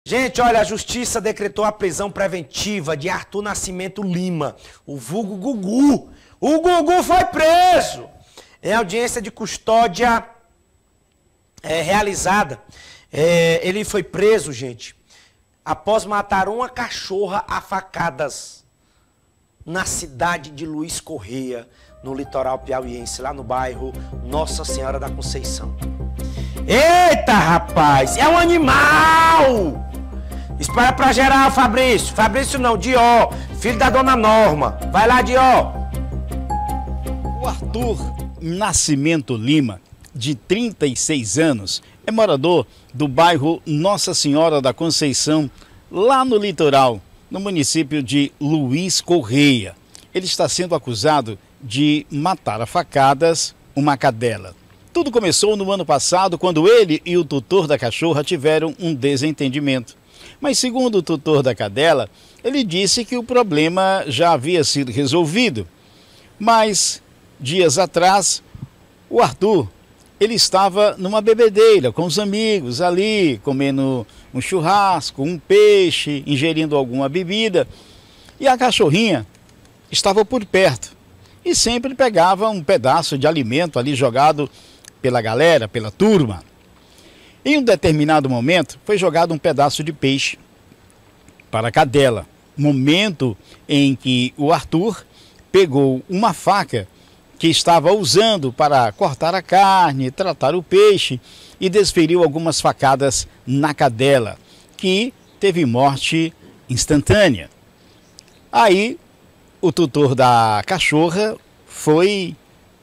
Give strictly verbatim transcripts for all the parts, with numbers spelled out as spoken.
Gente, olha, a justiça decretou a prisão preventiva de Arthur Nascimento Lima, o vulgo Gugu. O Gugu foi preso em audiência de custódia é, realizada. É, ele foi preso, gente, após matar uma cachorra a facadas na cidade de Luiz Correia, no litoral piauiense, lá no bairro Nossa Senhora da Conceição. Eita, rapaz, é um animal! Espera pra geral, Fabrício. Fabrício não, Dió, filho da dona Norma. Vai lá, Dió. O Arthur Nascimento Lima, de trinta e seis anos, é morador do bairro Nossa Senhora da Conceição, lá no litoral, no município de Luiz Correia. Ele está sendo acusado de matar a facadas uma cadela. Tudo começou no ano passado, quando ele e o tutor da cachorra tiveram um desentendimento. Mas segundo o tutor da cadela, ele disse que o problema já havia sido resolvido. Mas, dias atrás, o Arthur, ele estava numa bebedeira com os amigos ali, comendo um churrasco, um peixe, ingerindo alguma bebida. E a cachorrinha estava por perto e sempre pegava um pedaço de alimento ali jogado pela galera, pela turma. Em um determinado momento, foi jogado um pedaço de peixe para a cadela. Momento em que o Arthur pegou uma faca que estava usando para cortar a carne, tratar o peixe e desferiu algumas facadas na cadela, que teve morte instantânea. Aí, o tutor da cachorra foi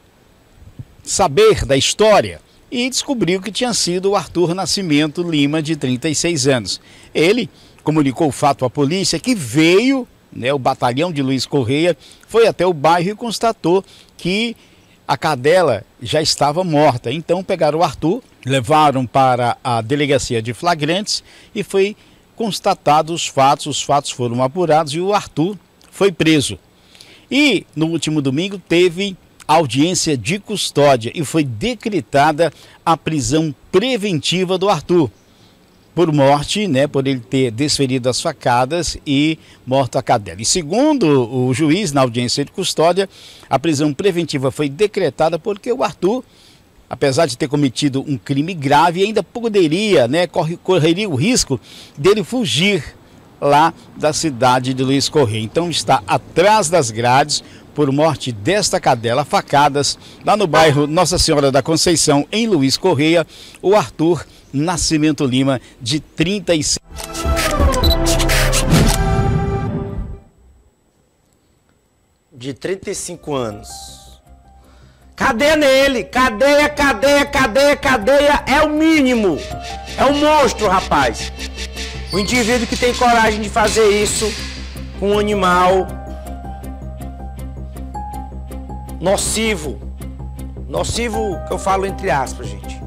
saber da história e descobriu que tinha sido o Arthur Nascimento Lima, de trinta e seis anos. Ele comunicou o fato à polícia, que veio, né, o batalhão de Luiz Correia, foi até o bairro e constatou que a cadela já estava morta. Então pegaram o Arthur, levaram para a delegacia de flagrantes e foi constatado os fatos, os fatos foram apurados e o Arthur foi preso. E no último domingo teve audiência de custódia e foi decretada a prisão preventiva do Arthur por morte, né, por ele ter desferido as facadas e morto a cadela. E segundo o juiz, na audiência de custódia, a prisão preventiva foi decretada porque o Arthur, apesar de ter cometido um crime grave, ainda poderia, né, correria o risco dele fugir lá da cidade de Luiz Correia. Então está atrás das grades por morte desta cadela, facadas, lá no bairro Nossa Senhora da Conceição, em Luiz Correia, o Arthur Nascimento Lima, de trinta e seis. De trinta e cinco anos. Cadeia nele, cadeia, cadeia, cadeia, cadeia, é o mínimo. É um monstro, rapaz. O indivíduo que tem coragem de fazer isso com um animal nocivo. Nocivo que eu falo entre aspas, gente.